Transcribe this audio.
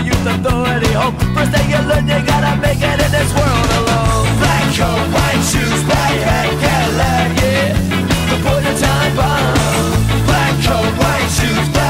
youth authority home. First thing you learn, you gotta make it in this world alone. Black coat, white shoes, black hat, Cadillac, yeah. The bullet time bomb. Black coat, white shoes, black